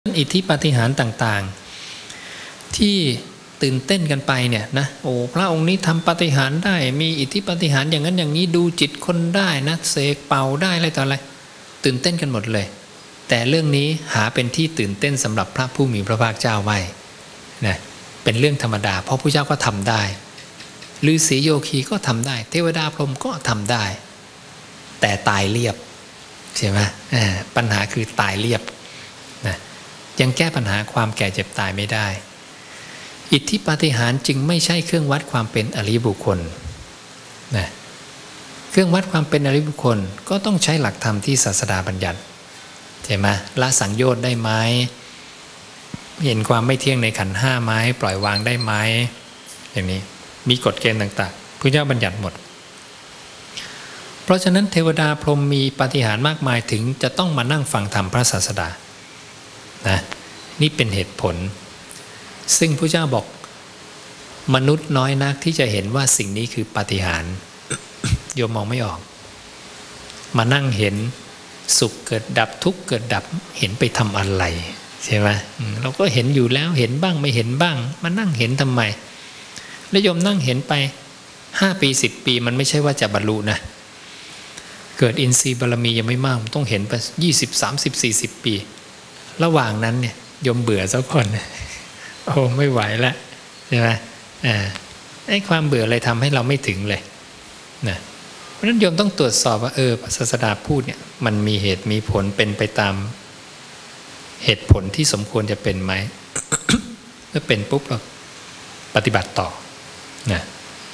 อิทธิปาฏิหาริย์ต่างๆที่ตื่นเต้นกันไปเนี่ยนะโอ้พระองค์นี้ทำปาฏิหาริย์ได้มีอิทธิปาฏิหาริย์อย่างนั้นอย่างนี้ดูจิตคนได้นะเสกเป่าได้อะไรต่ออะไรตื่นเต้นกันหมดเลยแต่เรื่องนี้หาเป็นที่ตื่นเต้นสำหรับพระผู้มีพระภาคเจ้าไม่นะเป็นเรื่องธรรมดาเพราะพระเจ้าก็ทำได้ฤาษีโยคีก็ทำได้เทวดาพรหมก็ทำได้แต่ตายเรียบใช่ไหมปัญหาคือตายเรียบนะยังแก้ปัญหาความแก่เจ็บตายไม่ได้อิทธิปาฏิหาริย์จึงไม่ใช่เครื่องวัดความเป็นอริยบุคคลนะเครื่องวัดความเป็นอริยบุคคลก็ต้องใช้หลักธรรมที่ศาสดาบัญญัติใช่ไหมละสังโยชน์ได้ไหมเห็นความไม่เที่ยงในขันธ์ห้าไหมปล่อยวางได้ไหมอย่างนี้มีกฎเกณฑ์ต่างๆพระเจ้าบัญญัติหมดเพราะฉะนั้นเทวดาพรหมมีปาฏิหาริย์มากมายถึงจะต้องมานั่งฟังธรรมพระศาสดานะนี่เป็นเหตุผลซึ่งพระเจ้าบอกมนุษย์น้อยนักที่จะเห็นว่าสิ่งนี้คือปาฏิหาริย์ โยมมองไม่ออกมานั่งเห็นสุขเกิดดับทุกข์เกิดดับเห็นไปทำอะไรใช่ไหมเราก็เห็นอยู่แล้วเห็นบ้างไม่เห็นบ้างมานั่งเห็นทำไมแล้วโยมนั่งเห็นไป5 ปี10 ปีมันไม่ใช่ว่าจะบรรลุนะเกิดอินทรีย์บารมียังไม่มากมันต้องเห็นไป20 30 40 ปีระหว่างนั้นเนี่ยโยมเบื่อสักคนโอ้ไม่ไหวแล้วใช่ไหมไอ้ความเบื่อเลยทำให้เราไม่ถึงเลยนะเพราะฉะนั้นโยมต้องตรวจสอบว่าพระศาสดาพูดเนี่ยมันมีเหตุมีผลเป็นไปตามเหตุผลที่สมควรจะเป็นไหม เมื่อเป็นปุ๊บเราปฏิบัติต่อนะ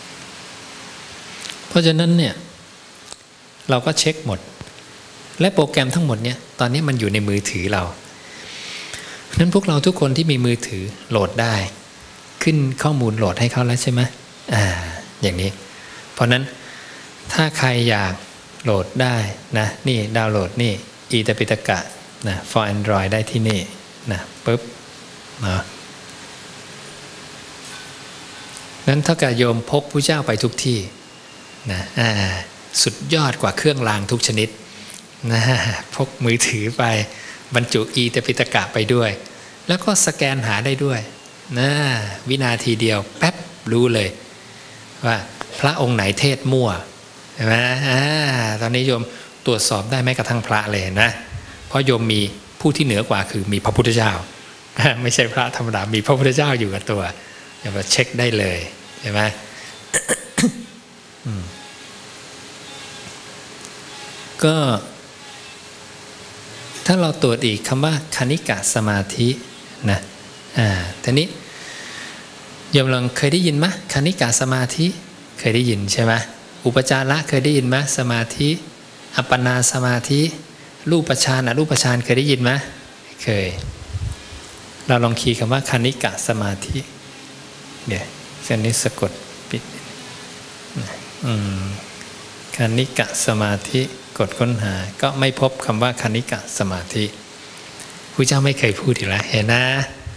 เพราะฉะนั้นเนี่ยเราก็เช็คหมดและโปรแกรมทั้งหมดเนี่ยตอนนี้มันอยู่ในมือถือเรานั้นพวกเราทุกคนที่มีมือถือโหลดได้ขึ้นข้อมูลโหลดให้เขาแล้วใช่ไหมอย่างนี้เพราะนั้นถ้าใครอยากโหลดได้นะนี่ดาวน์โหลดนี่อีตปิฎกะนะ for Android ได้ที่นี่นะปุ๊บนะนั้นถ้ากับโยมพกพระเจ้าไปทุกที่นะสุดยอดกว่าเครื่องรางทุกชนิดนะพกมือถือไปบรรจุอีตปิฎกะไปด้วยแล้วก็สแกนหาได้ด้วยนะวินาทีเดียวแป๊บรู้เลยว่าพระองค์ไหนเทศมั่วใช่ไหมตอนนี้โยมตรวจสอบได้แม้กระทั่งพระเลยนะเพราะโยมมีผู้ที่เหนือกว่าคือมีพระพุทธเจ้าไม่ใช่พระธรรมดามีพระพุทธเจ้าอยู่กับตัวโยมเช็คได้เลยใช่ไหม ก็ถ้าเราตรวจอีกคำว่าคณิกะสมาธินะทีนี้โยมลองเคยได้ยินไหมคณิกะสมาธิเคยได้ยินใช่ไหมอุปจาระเคยได้ยินไหมสมาธิอัปปนาสมาธิรูปฌานอรูปฌานเคยได้ยินไหมเคยเราลองคีย์คำว่าคณิกะสมาธิเดี๋ยวเส้นนี้สะกดปิดคณิกะสมาธิกดค้นหาก็ไม่พบคำว่าคณิกะสมาธิพระเจ้าไม่เคยพูดอีกแล้วเห็นนะ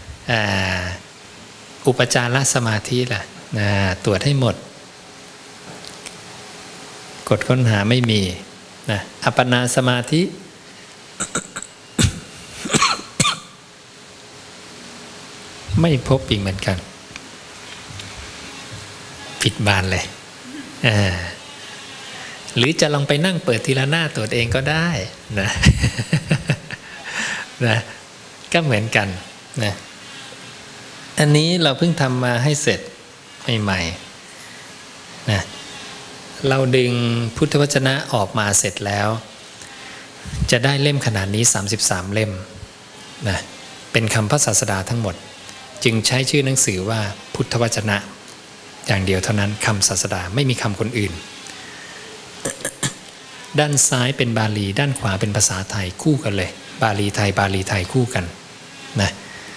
อุปจารสมาธิล่ะตรวจให้หมดกดค้นหาไม่มีนะอัปปนาสมาธิ ไม่พบอีกเหมือนกันผิดบานเลยหรือจะลองไปนั่งเปิดทีละหน้าตรวจเองก็ได้นะ นะก็เหมือนกันนะอันนี้เราเพิ่งทำมาให้เสร็จใหม่ๆนะเราดึงพุทธวจนะออกมาเสร็จแล้วจะได้เล่มขนาดนี้33เล่มนะเป็นคำพระศาสดาทั้งหมดจึงใช้ชื่อหนังสือว่าพุทธวจนะอย่างเดียวเท่านั้นคำศาสดาไม่มีคำคนอื่นด้านซ้ายเป็นบาลีด้านขวาเป็นภาษาไทยคู่กันเลยบาลีไทยบาลีไทยคู่กันนะ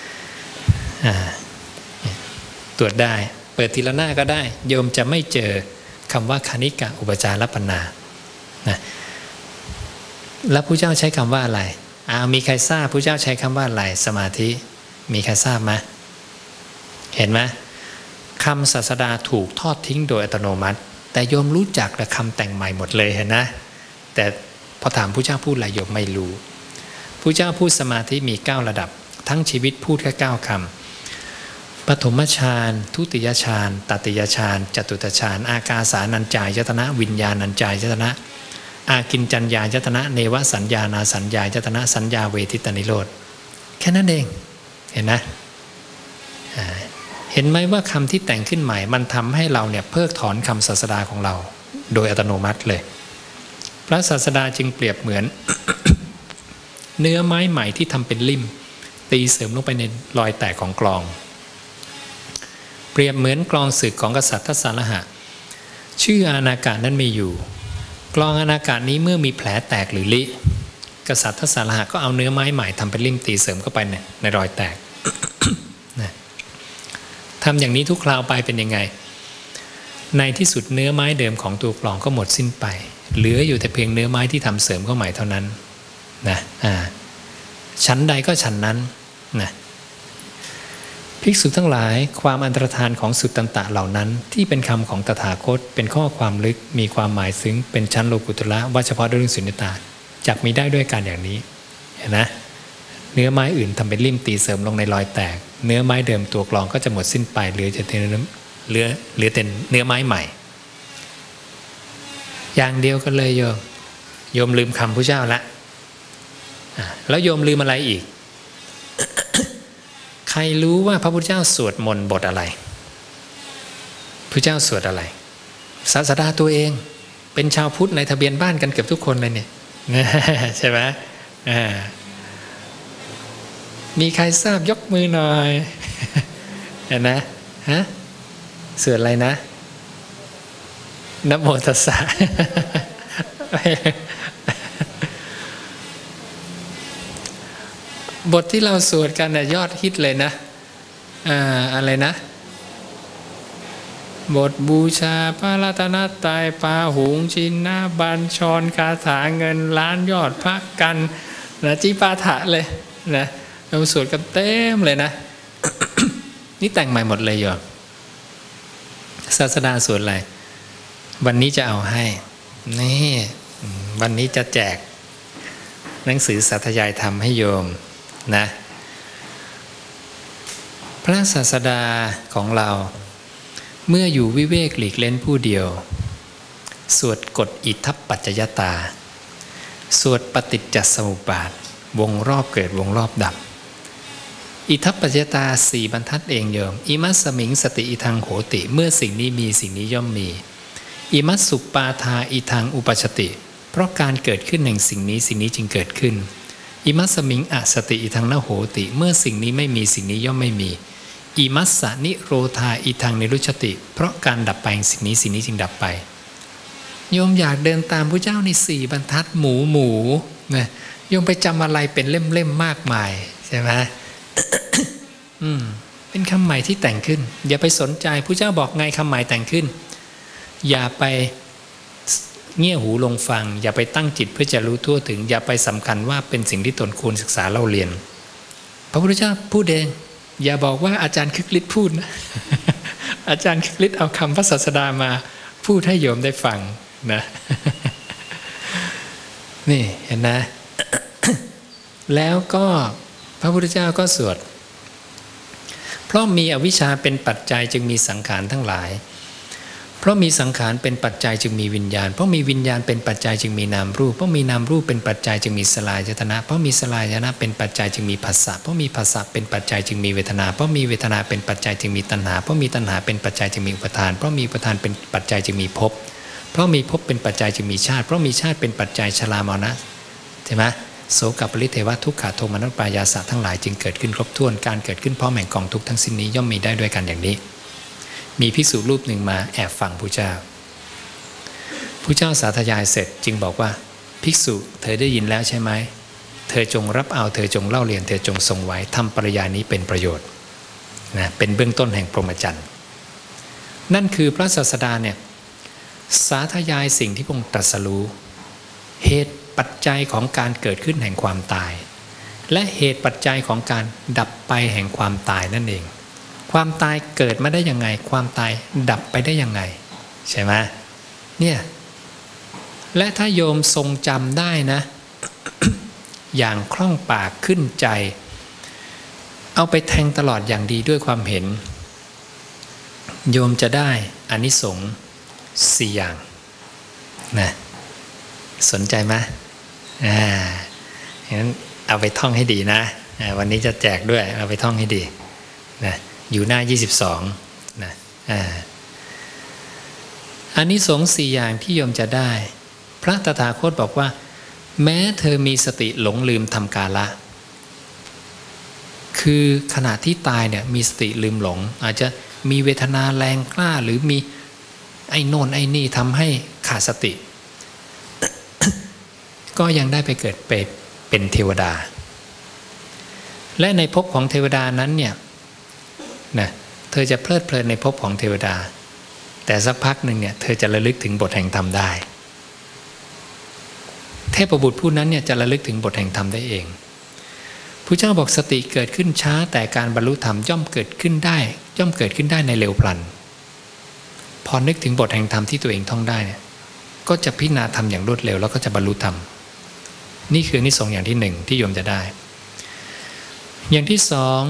ตรวจได้เปิดทีละหน้าก็ได้โยมจะไม่เจอคำว่าคณิกะอุปจารปันนานะแล้วพระเจ้าใช้คำว่าอะไรมีใครทราบพระเจ้าใช้คำว่าอะไรสมาธิมีใครทราบไหมเห็นไหมคำศาสดาถูกทอดทิ้งโดยอัตโนมัติแต่โยมรู้จักและคำแต่งใหม่หมดเลยเห็นนะแต่พอถามพระเจ้าพูดอะไรโยมไม่รู้พระเจ้าพูดสมาธิมี9ระดับทั้งชีวิตพูดแค่9 คำปฐมฌานทุติยฌานตติยฌานจตุตฌานอากาสานัญจายตนะวิญญาณัญจายตนะอากินจัญญายตนะเนวสัญญานาสัญญายตนะสัญญาเวทิตนิโรธแค่นั้นเองเห็นนะเห็นไหมว่าคำที่แต่งขึ้นใหม่มันทำให้เราเนี่ยเพิกถอนคำศาสดาของเราโดยอัตโนมัติเลยพระศาสดาจึงเปรียบเหมือน เนื้อไม้ใหม่ที่ทำเป็นลิ่มตีเสริมลงไปในรอยแตกของกลองเปรียบเหมือนกลองศึกของกษัตริย์ทัสสาละหะชื่ออานากาศนั้นมีอยู่กลองอานากาศนี้เมื่อมีแผลแตกหรือลิกษัตริย์ทัสสาละหะก็เอาเนื้อไม้ใหม่ทำเป็นลิ่มตีเสริมเข้าไปในรอยแตก ทำอย่างนี้ทุกคราวไปเป็นยังไงในที่สุดเนื้อไม้เดิมของตัวกลองก็หมดสิ้นไปเหลืออยู่แต่เพียงเนื้อไม้ที่ทำเสริมเข้าใหม่เท่านั้นนะชั้นใดก็ชั้นนั้นนะภิกษุทั้งหลายความอันตรธานของสุตตันตะเหล่านั้นที่เป็นคำของตถาคตเป็นข้อความลึกมีความหมายซึ้งเป็นชั้นโลกุตระว่าเฉพาะด้วยเรื่องสุญญตาจักมีได้ด้วยการอย่างนี้เห็นนะเนื้อไม้อื่นทำเป็นลิ่มตีเสริมลงในรอยแตกเนื้อไม้เดิมตัวกลองก็จะหมดสิ้นไปเหลือแต่เนื้อไม้ใหม่อย่างเดียวกันเลยโยมลืมคำพระเจ้าละแล้วโยมลืมอะไรอีก ใครรู้ว่าพระพุทธเจ้าสวดมนต์บทอะไรพระเจ้าสวดอะไรศาสดาตัวเองเป็นชาวพุทธในทะเบียนบ้านกันเกือบทุกคนเลยเนี่ย ใช่ไหมมีใครทราบยกมือหน่อย เห็นนะฮะสวดอะไรนะนะโมตัสสะ บทที่เราสวดกันเนี่ยยอดฮิตเลยนะอะไรนะบทบูชาพระรัตนตรัยปาหุงชินนาบัญชรคาถาเงินล้านยอดพระกันนะจิปาถะเลยนะเราสวดกันเต็มเลยนะ นี่แต่งใหม่หมดเลยโยมศาสดาสวดอะไรวันนี้จะเอาให้นี่วันนี้จะแจกหนังสือสาธยายธรรมให้โยมนะพระศาสดาของเราเมื่ออยู่วิเวกหลีกเล่นผู้เดียวสวดกฎอิทัปปัจจยตาสวดปฏิจจสมุปบาทวงรอบเกิดวงรอบดับอิทัปปัจจยตา4 บรรทัดเองโยมอิมัสสมิงสติอิทังโหติเมื่อสิ่งนี้มีสิ่งนี้ย่อมมีอิมัสสุปาทาอิทังอุปชติเพราะการเกิดขึ้นแห่งสิ่งนี้จึงเกิดขึ้นอิมัสสมิงอสติอิทังนโหติเมื่อสิ่งนี้ไม่มีสิ่งนี้ย่อมไม่มีอิมัสสนิโรธาอิทังนิรุชติเพราะการดับไปแห่งสิ่งนี้จึงดับไปโยมอยากเดินตามพระเจ้าใน4 บรรทัดหมูนะโยมไปจำอะไรเป็นเล่มๆมากมายใช่ไหม เป็นคำใหม่ที่แต่งขึ้นอย่าไปสนใจพระเจ้าบอกไงคำใหม่แต่งขึ้นอย่าไปเงี่ยหูลงฟังอย่าไปตั้งจิตเพื่อจะรู้ทั่วถึงอย่าไปสำคัญว่าเป็นสิ่งที่ตนควรศึกษาเล่าเรียนพระพุทธเจ้าพูดเองอย่าบอกว่าอาจารย์คึกฤทธิ์พูดนะ อาจารย์คึกฤทธิ์เอาคำพระศาสดามาพูดให้โยมได้ฟังนะ นี่เห็นนะ แล้วก็พระพุทธเจ้าก็สวดเพราะมีอวิชชาเป็นปัจจัยจึงมีสังขารทั้งหลายเพราะมีสังขารเป็นปัจจัยจึงมีวิญญาณเพราะมีวิญญาณเป็นปัจจัยจึงมีนามรูปเพราะมีนามรูปเป็นปัจจัยจึงมีสลายยตนะเพราะมีสลายยตนะเป็นปัจจัยจึงมีผัสสะเพราะมีผัสสะเป็นปัจจัยจึงมีเวทนาเพราะมีเวทนาเป็นปัจจัยจึงมีตัณหาเพราะมีตัณหาเป็นปัจจัยจึงมีอุปทานเพราะมีอุปทานเป็นปัจจัยจึงมีภพเพราะมีภพเป็นปัจจัยจึงมีชาติเพราะมีชาติเป็นปัจจัยชรามรณะใช่ไหมโสกปริเทวทุกขโทมนัสปายาสะทั้งหลายจึงเกิดขึ้นครบถ้วนการเกิดขึ้นพร้อมแห่งกองทุกข์ทั้งสิ้นนี้ย่อมมีได้ด้วยกันอย่างนี้มีภิกษุรูปหนึ่งมาแอบฟังพระเจ้าพระเจ้าสาธยายเสร็จจึงบอกว่าภิกษุเธอได้ยินแล้วใช่ไหมเธอจงรับเอาเธอจงเล่าเรียนเธอจงทรงไว้ทำปริยานี้เป็นประโยชน์นะเป็นเบื้องต้นแห่งพรหมจรรย์นั่นคือพระศาสดาเนี่ยสาธยายสิ่งที่พระองค์ตรัสรู้เหตุปัจจัยของการเกิดขึ้นแห่งความตายและเหตุปัจจัยของการดับไปแห่งความตายนั่นเองความตายเกิดมาได้ยังไงความตายดับไปได้ยังไงใช่ไหมเนี่ยและถ้าโยมทรงจำได้นะ อย่างคล่องปากขึ้นใจเอาไปแทงตลอดอย่างดีด้วยความเห็นโยมจะได้อานิสงส์4อย่างนะสนใจไหมงั้นเอาไปท่องให้ดีนะวันนี้จะแจกด้วยเอาไปท่องให้ดีนะอยู่หน้า22นะอานิสงส์4อย่างที่โยมจะได้พระตถาคตบอกว่าแม้เธอมีสติหลงลืมทำกาละคือขณะที่ตายเนี่ยมีสติลืมหลงอาจจะมีเวทนาแรงกล้าหรือมีไอ้โน่นไอ้นี่ทำให้ขาดสติ ก็ยังได้ไปเกิดเป็นเทวดาและในภพของเทวดานั้นเนี่ยนะเธอจะเพลิดเพลินในภพของเทวดาแต่สักพักหนึ่งเนี่ยเธอจะระลึกถึงบทแห่งธรรมได้เทพบุตรผู้นั้นเนี่ยจะระลึกถึงบทแห่งธรรมได้เองพระเจ้าบอกสติเกิดขึ้นช้าแต่การบรรลุธรรมย่อมเกิดขึ้นได้ในเร็วพลันพอนึกถึงบทแห่งธรรมที่ตัวเองท่องได้เนี่ยก็จะพิจารณาธรรมอย่างรวดเร็วแล้วก็จะบรรลุธรรมนี่คืออานิสงส์อย่างที่1ที่โยมจะได้อย่างที่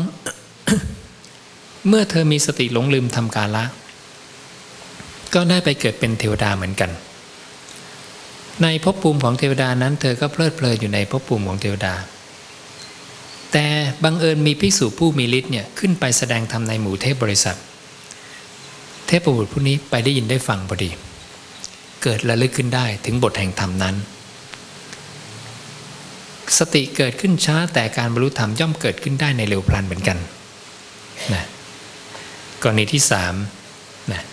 2 เมื่อเธอมีสติหลงลืมทำกาละก็ได้ไปเกิดเป็นเทวดาเหมือนกันในภพภูมิของเทวดานั้นเธอก็เพลิดเพลินอยู่ในภพภูมิของเทวดาแต่บังเอิญมีภิกษุผู้มีฤทธิ์เนี่ยขึ้นไปแสดงธรรมในหมู่เทพบริษัทเทพบุตรผู้นี้ไปได้ยินได้ฟังพอดีเกิดระลึกขึ้นได้ถึงบทแห่งธรรมนั้นสติเกิดขึ้นช้าแต่การบรรลุธรรมย่อมเกิดขึ้นได้ในเร็วพลันเหมือนกันนะกรณีที่3นะ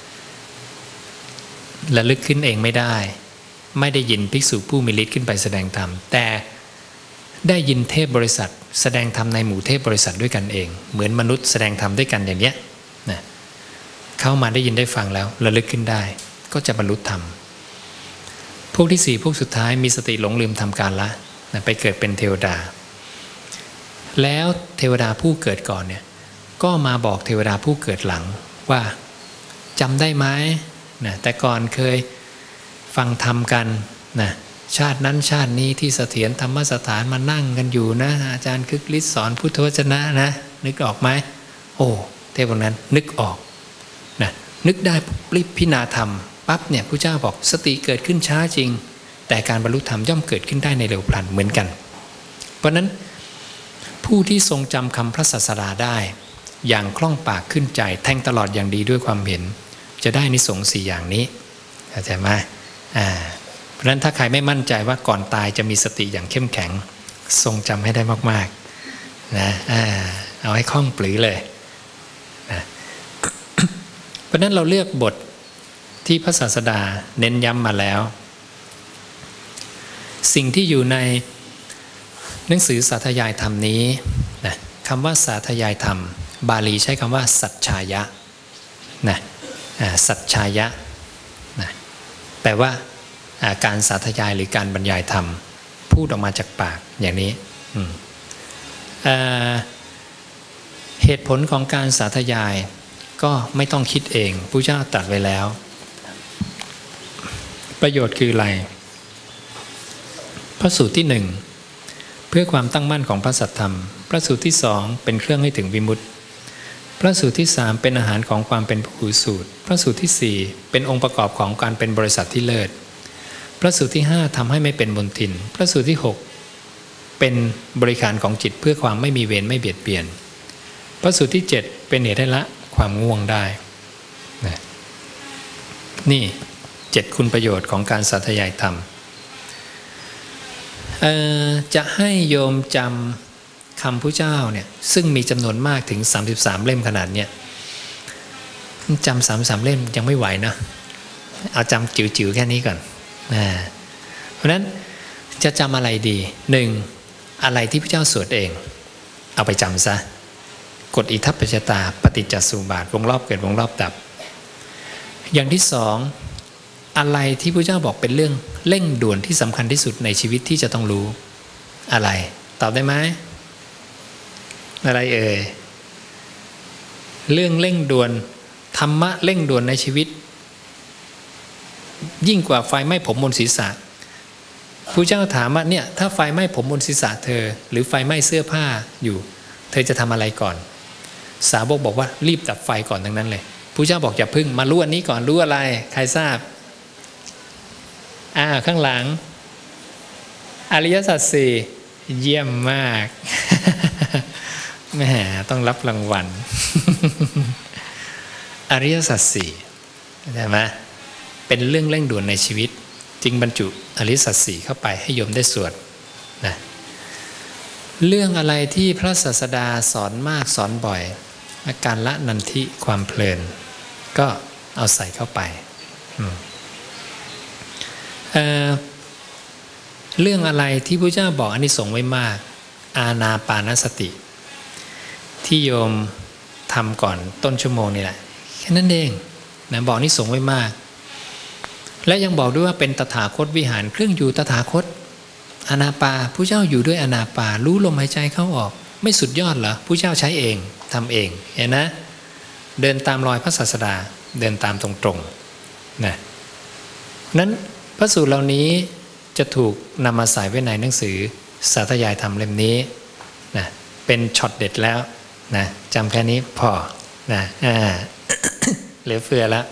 ระลึกขึ้นเองไม่ได้ยินภิกษุผู้มีฤทธิ์ขึ้นไปแสดงธรรมแต่ได้ยินเทพบริษัทแสดงธรรมในหมู่เทพบริษัทด้วยกันเองเหมือนมนุษย์แสดงธรรมด้วยกันอย่างเนี้ยนะเข้ามาได้ยินได้ฟังแล้วระลึกขึ้นได้ก็จะบรรลุธรรมพวกที่4พวกสุดท้ายมีสติหลงลืมทำการละนะไปเกิดเป็นเทวดาแล้วเทวดาผู้เกิดก่อนเนี่ยก็มาบอกเทวดาผู้เกิดหลังว่าจำได้ไหมนะแต่ก่อนเคยฟังธรรมกันนะชาตินั้นชาตินี้ที่เสถียรธรรมสถานมานั่งกันอยู่นะอาจารย์คึกฤทธิ์สอนพุทธวจนะนะนึกออกไหมโอ้เทพนั้นนึกออกนะนึกได้รีบพิจารณาธรรมปั๊บเนี่ยพระเจ้าบอกสติเกิดขึ้นช้าจริงแต่การบรรลุธรรมย่อมเกิดขึ้นได้ในเร็วพลันเหมือนกันเพราะนั้นผู้ที่ทรงจำคำพระศาสดาได้อย่างคล่องปากขึ้นใจแทงตลอดอย่างดีด้วยความเห็นจะได้อานิสงส์4อย่างนี้เข้าใจไหมเพราะฉะนั้นถ้าใครไม่มั่นใจว่าก่อนตายจะมีสติอย่างเข้มแข็งทรงจำให้ได้มากๆนะเอาให้คล่องปลือเลยนะเพราะนั้นเราเลือกบทที่พระศาสดาเน้นย้ำมาแล้วสิ่งที่อยู่ในหนังสือสาธยายธรรมนี้นะคำว่าสาธยายธรรมบาลีใช้คำว่าสัจฉายะนะสัจฉายะนะแปลว่าการสาธยายหรือการบรรยายธรรมพูดออกมาจากปากอย่างนี้เหตุผลของการสาธยายก็ไม่ต้องคิดเองพระเจ้าตรัสไว้แล้วประโยชน์คืออะไรพระสูตรที่1เพื่อความตั้งมั่นของพระสัทธรรมพระสูตรที่2เป็นเครื่องให้ถึงวิมุตติพระสูตรที่3เป็นอาหารของความเป็นพหูสูตรพระสูตรที่4เป็นองค์ประกอบของการเป็นบริษัทที่เลิศพระสูตรที่5ทำให้ไม่เป็นมลทินพระสูตรที่6เป็นบริการของจิตเพื่อความไม่มีเวรไม่เบียดเบียนพระสูตรที่7เป็นเหตุให้ละความง่วงได้นี่7คุณประโยชน์ของการสาธยายธรรมจะให้โยมจำคำพระเจ้าเนี่ยซึ่งมีจำนวนมากถึง33เล่มขนาดเนี้ยจำ33เล่มยังไม่ไหวนะเอาจำจิ๋วๆแค่นี้ก่อนเพราะฉะนั้นจะจำอะไรดี1อะไรที่พระเจ้าสวดเองเอาไปจำซะกฎอิทัปปัจจตาปฏิจจสมุปบาทวงรอบเกิดวงรอบดับอย่างที่2อะไรที่พระเจ้าบอกเป็นเรื่องเร่งด่วนที่สำคัญที่สุดในชีวิตที่จะต้องรู้อะไรตอบได้ไหมอะไรเอ่ยเรื่องเร่งด่วนธรรมะเร่งด่วนในชีวิตยิ่งกว่าไฟไหม้ผมบนศีรษะพระเจ้าถามว่าเนี่ยถ้าไฟไหม้ผมบนศีรษะเธอหรือไฟไหม้เสื้อผ้าอยู่เธอจะทำอะไรก่อนสาวกบอกว่ารีบดับไฟก่อนทั้งนั้นเลยพระเจ้าบอกอย่าพึ่งมารู้อันนี้ก่อนรู้อะไรใครทราบข้างหลังอริยสัจสี่เยี่ยมมากแหมต้องรับรางวัล อริยสัจสี่ใช่ไหมเป็นเรื่องเร่งด่วนในชีวิตจึงบรรจุอริยสัจสี่เข้าไปให้โยมได้สวดนะเรื่องอะไรที่พระศาสดาสอนมากสอนบ่อยอาการละนันทิความเพลินก็เอาใส่เข้าไปเรื่องอะไรที่พระเจ้าบอกอานิสงส์ไว้มากอานาปานสติที่โยมทำก่อนต้นชั่วโมงนี่แหละแค่นั้นเองนะบอกอานิสงส์ไว้มากและยังบอกด้วยว่าเป็นตถาคตวิหารเครื่องอยู่ตถาคตอานาปาพระเจ้าอยู่ด้วยอานาปารู้ลมหายใจเข้าออกไม่สุดยอดเหรอพระเจ้าใช้เองทำเองเห็นนะเดินตามรอยพระศาสดาเดินตามตรงๆนะนั้นพระสูตรเหล่านี้จะถูกนำมาใส่ไว้ในหนังสือสาธยายธรรมเล่มนี้นะเป็นช็อตเด็ดแล้วนะจำแค่นี้พอนะเหลือเฟือแล้ว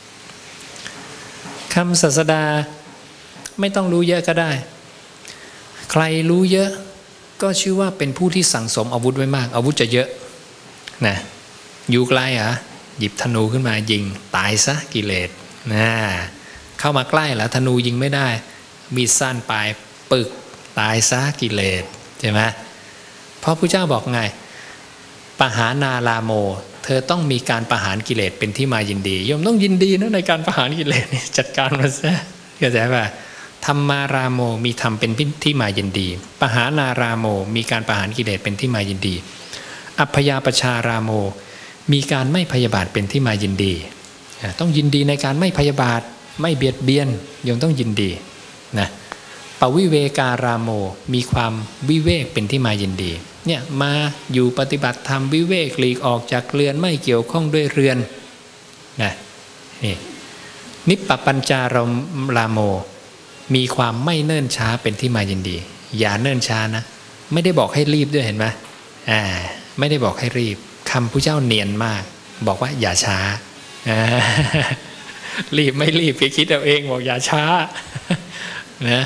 คำศาสดาไม่ต้องรู้เยอะก็ได้ใครรู้เยอะก็ชื่อว่าเป็นผู้ที่สั่งสมอาวุธไว้มากอาวุธจะเยอะนะอยู่ไกลหยิบธนูขึ้นมายิงตายซะกิเลสนะเข้ามาใกล้แล้วธนูยิงไม่ได้มีดสั้นปลายปึกตายซะกิเลสใช่ไหมเพราะพระเจ้าบอกไงปหานาลาโมเธอต้องมีการประหารกิเลสเป็นที่มายินดีโยมต้องยินดีนะในการประหารกิเลสนี่จัดการมันซะเข้าใจป่ะธรรมาราโมมีธรรมเป็นที่มายินดีปหานาราโมมีการประหารกิเลสเป็นที่มายินดีอัพพยาปชาราโมมีการไม่พยาบาทเป็นที่มายินดีต้องยินดีในการไม่พยาบาทไม่เบียดเบียนโยมต้องยินดีนะปวิเวการามโมมีความวิเวกเป็นที่มายินดีเนี่ยมาอยู่ปฏิบัติธรรมวิเวกหลีกออกจากเรือนไม่เกี่ยวข้องด้วยเรือนนะนี่นิปปปัญจารามโมมีความไม่เนิ่นช้าเป็นที่มายินดีอย่าเนิ่นช้านะไม่ได้บอกให้รีบด้วยเห็นไหมไม่ได้บอกให้รีบคำพระเจ้าเนียนมากบอกว่าอย่าช้ารีบไม่รีบไปคิดเอาเองบอกอย่าช้านะ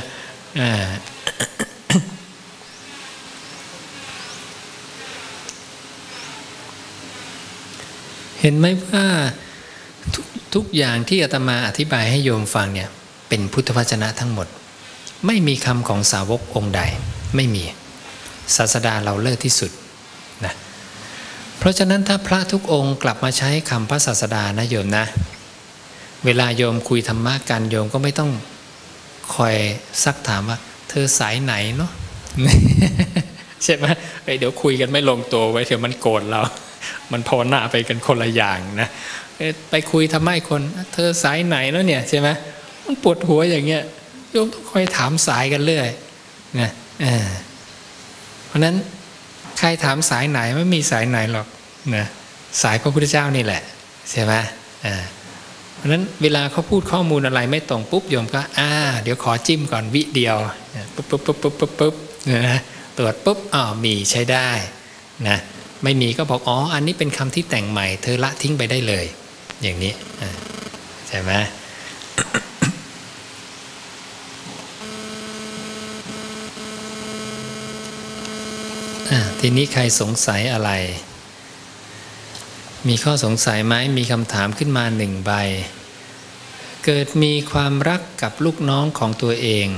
เห็นไหมว่าทุกอย่างที่อาตมาอธิบายให้โยมฟังเนี่ยเป็นพุทธวจนะทั้งหมดไม่มีคำของสาวกองค์ใดไม่มีศาสดาเราเลิศที่สุดนะเพราะฉะนั้นถ้าพระทุกองค์กลับมาใช้คำพระศาสดานะโยมนะเวลาโยมคุยธรรมะกันโยมก็ไม่ต้องคอยซักถามว่าเธอสายไหนเนาะ ใช่ไหมเดี๋ยวคุยกันไม่ลงตัวไว้เดี๋ยวมันโกรธเรามันพอหน้าไปกันคนละอย่างนะไปคุยทำไมคนเธอสายไหนแล้วเนี่ยใช่ไหมมันปวดหัวอย่างเงี้ยโยมต้องคอยถามสายกันเรื่อยนะเพราะนั้นใครถามสายไหนไม่มีสายไหนหรอกนะสายพระพุทธเจ้านี่แหละใช่ไหมเพราะนั้นเวลาเขาพูดข้อมูลอะไรไม่ตรงปุ๊บโยมก็เดี๋ยวขอจิ้มก่อนวิเดียวปุ๊บนะตรวจปุ๊บมีใช้ได้นะไม่มีก็บอกอันนี้เป็นคำที่แต่งใหม่เธอละทิ้งไปได้เลยอย่างนี้ใช่ไหม ทีนี้ใครสงสัยอะไรมีข้อสงสัยไหมมีคำถามขึ้นมา1 ใบเกิดมีความรักกับลูกน้องของตัวเอง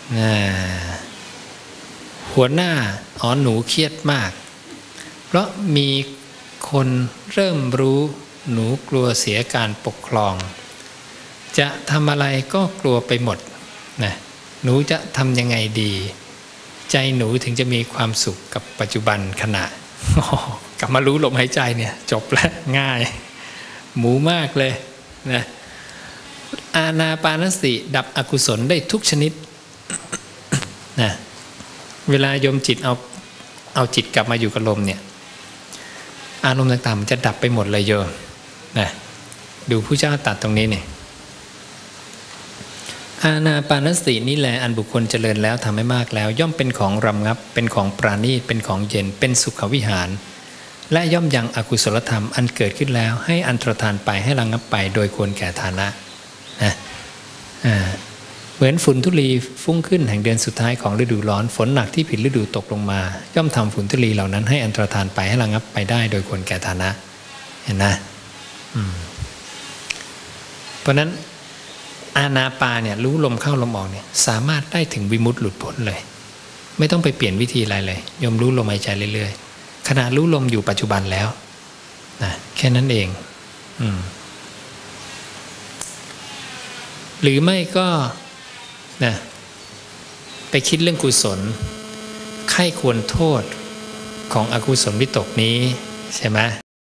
หัวหน้าหนูเครียดมากเพราะมีคนเริ่มรู้หนูกลัวเสียการปกครองจะทำอะไรก็กลัวไปหมดนะหนูจะทำยังไงดีใจหนูถึงจะมีความสุขกับปัจจุบันขณะกลับมารู้ลมหายใจเนี่ยจบแล้วง่ายหมูมากเลยนะอานาปานสติดับอกุศลได้ทุกชนิดนะเวลาโยมจิตเอาจิตกลับมาอยู่กับลมเนี่ยอารมณ์ต่างๆมันจะดับไปหมดเลยโยมนะดูผู้เจ้าตัดตรงนี้เนี่ยอานาปานสตินี่แหละอันบุคคลเจริญแล้วทำให้มากแล้วย่อมเป็นของรำงับเป็นของปราณีตเป็นของเย็นเป็นสุขวิหารและย่อมยังอกุศลธรรมอันเกิดขึ้นแล้วให้อันตรธานไปให้ระงับไปโดยควรแก่ฐานะนะเหมือนฝุ่นธุลีฟุ้งขึ้นแห่งเดือนสุดท้ายของฤดูร้อนฝนหนักที่ผิดฤดูตกลงมาย่อมทำฝุ่นธุลีเหล่านั้นให้อันตรธานไปให้ระงับไปได้โดยควรแก่ฐานะเห็นนะเพราะนั้นอานาปาเนี่ยรู้ลมเข้าลมออกเนี่ยสามารถได้ถึงวิมุตติหลุดพ้นเลยไม่ต้องไปเปลี่ยนวิธีอะไรเลยยมรู้ลมหายใจเรื่อยๆขณะรู้ลมอยู่ปัจจุบันแล้วนะแค่นั้นเองหรือไม่ก็นะไปคิดเรื่องกุศลใคร่ควรโทษของอกุศลวิตกนี้ใช่ไหม